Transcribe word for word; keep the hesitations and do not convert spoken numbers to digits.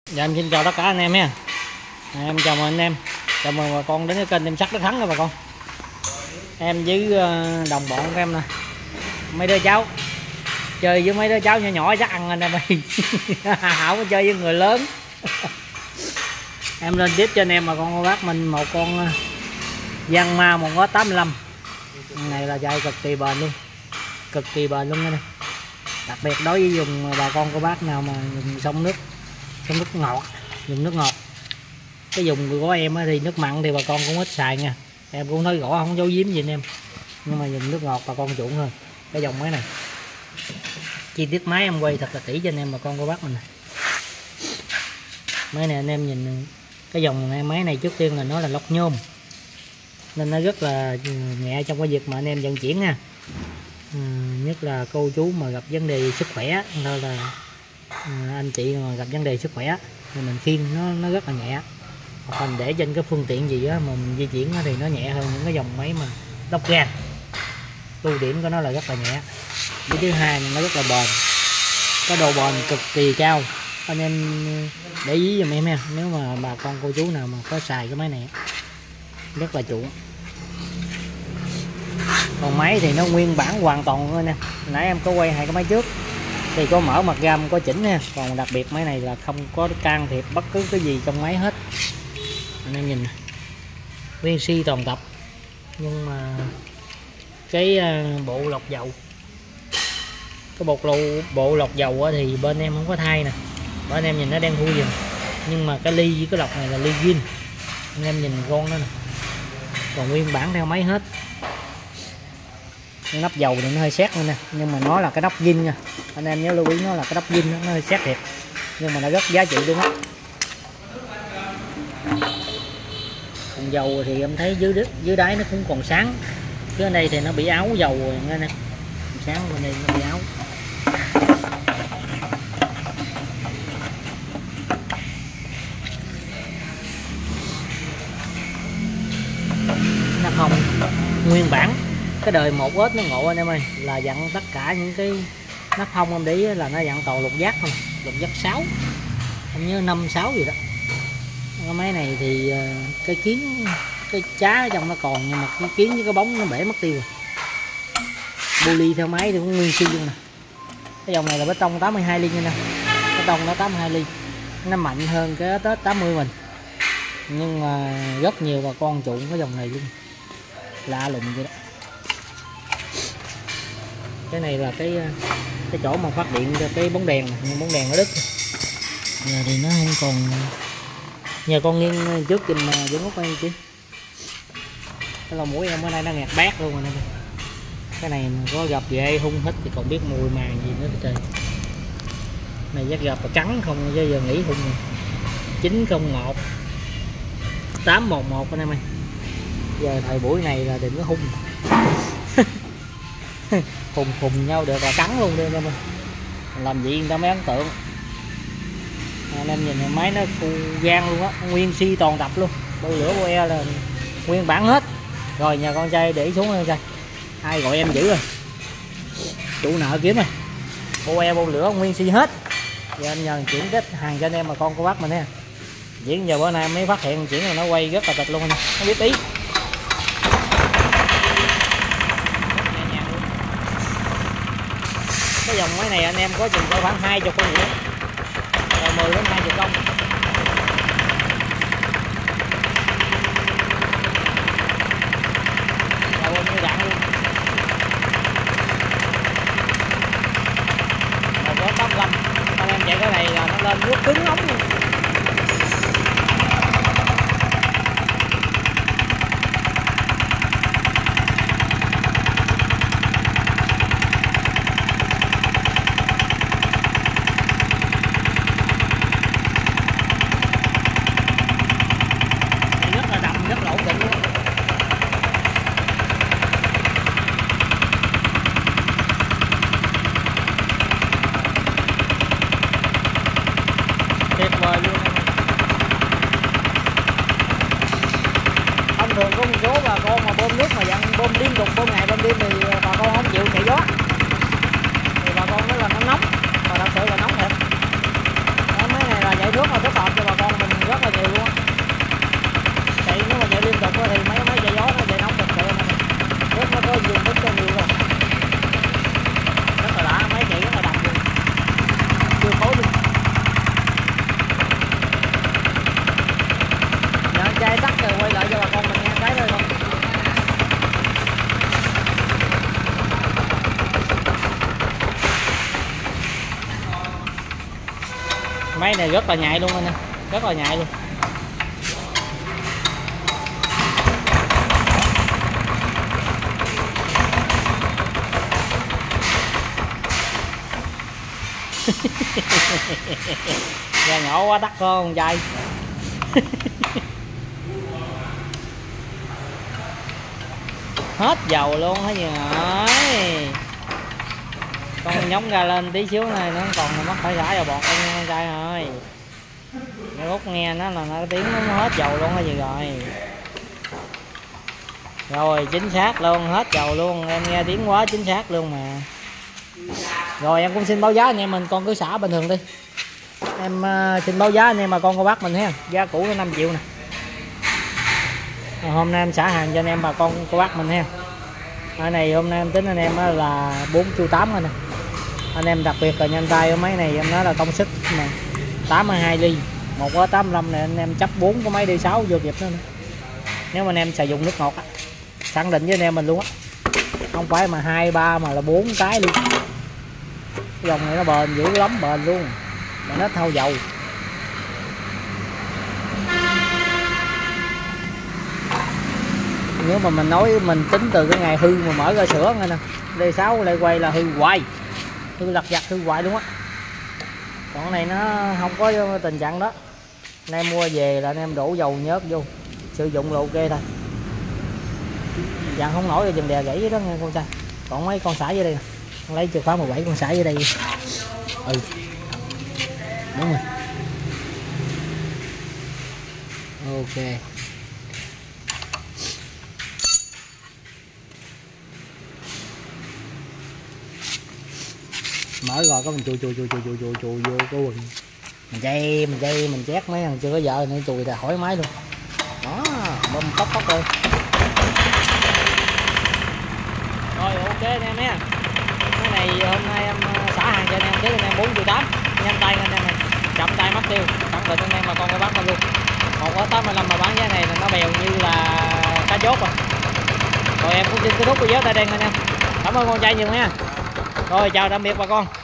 Dạ em xin chào tất cả anh em nha. Em chào mừng anh em, chào mừng bà con đến cái kênh Em Sắt Đất Thắng nha bà con. Em với đồng bọn của em nè, mấy đứa cháu chơi với mấy đứa cháu nhỏ nhỏ chắc ăn anh em ơi. Không có chơi với người lớn. Em lên tiếp cho anh em bà con cô bác mình một con Giang Ma một gót tám mươi lăm. Con này là dài cực kỳ bền luôn, cực kỳ bền luôn nha. Đặc biệt đối với dùng bà con cô bác nào mà dùng sông nước, sông nước ngọt, dùng nước ngọt. Cái dùng của em thì nước mặn thì bà con cũng ít xài nha, em cũng nói rõ không giấu giếm gì anh em, nhưng mà dùng nước ngọt bà con chuộng hơn. Cái dòng máy này chi tiết máy em quay thật là kỹ cho anh em bà con cô bác mình. Máy này anh em nhìn cái dòng này, máy này trước tiên là nó là lọc nhôm nên nó rất là nhẹ trong cái việc mà anh em vận chuyển nha. À, nhất là cô chú mà gặp vấn đề sức khỏe, thôi là à, anh chị mà gặp vấn đề sức khỏe thì mình khiêng nó nó rất là nhẹ. Hoặc mình để trên cái phương tiện gì á mà mình di chuyển thì nó nhẹ hơn những cái dòng máy mà lóc gan. Ưu điểm của nó là rất là nhẹ. Cái thứ hai nó rất là bền, có độ bền cực kỳ cao. Anh em để ý giùm em nha, nếu mà bà con cô chú nào mà có xài cái máy này rất là chuộng. Còn máy thì nó nguyên bản hoàn toàn thôi nè, nãy em có quay hai cái máy trước thì có mở mặt gam có chỉnh nha, còn đặc biệt máy này là không có can thiệp bất cứ cái gì trong máy hết. Anh em nhìn nguyên si toàn tập, nhưng mà cái bộ lọc dầu, cái bột lô bộ lọc dầu thì bên em không có thay nè, bên em nhìn nó đang thui dùm, nhưng mà cái ly với cái lọc này là ly zin, anh em nhìn con đó nè, còn nguyên bản theo máy hết. Nắp dầu thì nó hơi xét luôn nè, nhưng mà nó là cái nắp zin nha, anh em nhớ lưu ý nó là cái nắp zin, nó hơi xét thiệt nhưng mà nó rất giá trị luôn á. Còn dầu thì em thấy dưới dưới đáy nó cũng còn sáng, chứ ở đây thì nó bị áo dầu rồi nghe nè, sáng bên đây nó bị áo. Nó không nguyên bản cái đời một ớt nó ngộ anh em ơi, là dặn tất cả những cái nắp thông em để ý là nó dặn toàn lục giác không, lục giác sáu, em nhớ năm sáu gì đó. Cái máy này thì cái kiến cái chá ở trong nó còn, nhưng mà cái kiến với cái bóng nó bể mất tiêu rồi. Buli theo máy thì cũng nguyên si luôn nè. Cái dòng này là bê tông tám mươi hai ly nha nè, bê tông nó tám mươi hai ly, nó mạnh hơn cái Tết tám mươi mình, nhưng mà rất nhiều bà con chuộng cái dòng này luôn, lạ lùng vậy đó. Cái này là cái cái chỗ mà phát điện cho cái bóng đèn, nhưng bóng đèn nó đứt giờ thì nó không còn. Nhờ con nghiêng trước kìm mà giữ ngút đây chứ, cái lò mũi em ở đây nó ngạt bát luôn rồi nè. Cái này mà có gặp ghê hung hết thì còn biết mùi màng gì nữa trời. Này chắc gặp là cắn không chứ giờ nghĩ hung rồi. chín không một tám một một anh em ơi, giờ thời buổi này là đừng có hung. Hùng hùng nhau được là cắn luôn đi anh em ơi, làm gì người ta mới ấn tượng. Anh em nhìn máy nó gan luôn á, nguyên si toàn tập luôn, bô lửa bô e là nguyên bản hết. Rồi nhà con trai để xuống đây trai, ai gọi em giữ rồi, chủ nợ kiếm rồi, bô e bô lửa nguyên si hết. Giờ anh nhờ chuyển kết hàng cho anh em mà con cô bác mình nha. Chuyển giờ bữa nay mới phát hiện chuyển là nó quay rất là tịch luôn, nó biết ý. Cái dòng máy này anh em có chừng có khoảng hai chục con nữa, rồi mười đến hai chục công. Rồi bao nhiêu đạn luôn. Rồi có tám mươi lăm, anh em chạy cái này là nó lên nước cứng nóng luôn. Tuyệt vời luôn em. Thông thường có một số bà con mà bơm nước mà dặn bơm liên tục bơm ngày bơm đêm thì bà con không chịu chạy gió, thì bà con nói là nó nóng, mà thật sự là nóng thiệt. Cái máy này là chạy nước mà rất to này rất là nhạy luôn anh em, rất là nhạy luôn. Gà nhỏ quá đắt con trai. Hết dầu luôn hả gì hỏi. Con nhúng ra lên tí xíu này nó còn mất phải xả vào bọt anh con trai ơi. Cái Út nghe nó là nó tiếng nó hết dầu luôn hay gì rồi. Rồi chính xác luôn, hết dầu luôn, em nghe tiếng quá chính xác luôn mà. Rồi em cũng xin báo giá anh em mình, con cứ xả bình thường đi. Em uh, xin báo giá anh em mà con cô bác mình ha. Giá cũ nó năm triệu nè. Rồi, hôm nay em xả hàng cho anh em bà con cô bác mình ha. Ở này hôm nay em tính anh em là bốn triệu tám rồi nè. Anh em đặc biệt là nhanh tay ở máy này em nói là công suất mà tám mươi hai ly, một có tám mươi lăm này anh em chấp bốn có máy D sáu vô kịp nữa, nữa. Nếu mà anh em sử dụng nước ngọt á, khẳng định với anh em mình luôn á, không phải mà hai ba mà là bốn cái luôn. Cái dòng này nó bền dữ lắm, bền luôn mà nó thau dầu. Nếu mà mình nói mình tính từ cái ngày hư mà mở ra sữa nghe nè, D sáu lại quay là hư hoài, hư lặt vặt hư hoài luôn á. Còn cái này nó không có tình trạng đó. Anh em mua về là anh em đổ dầu nhớt vô sử dụng là ok thôi, dàn không nổi rồi dừng đè gãy đó nghe con trai. Còn mấy con xả dưới đây nè, con lấy chìa khóa mười bảy con xả dưới đây. Ừ đúng rồi, ok. Mở rồi có mình chùi chùi chùi chùi chùi chùi chùi vô cái quần mình dây mình dây mình chét mấy thằng chưa có vợ nữa chùi là khỏi máy luôn đó, bơm tóc tóc rồi. Rồi ok anh em nha, cái này hôm nay em xả hàng cho anh em tới anh em bốn triệu tám, nhanh tay anh em này, chậm tay mất tiêu, khẳng định anh em mà con có bán luôn. Một có tám mươi lăm mà bán giá này là nó bèo như là cá chốt rồi. Rồi em cũng xin kết thúc video tại đây anh em, cảm ơn con trai nhiều nha. Rồi chào tạm biệt bà con.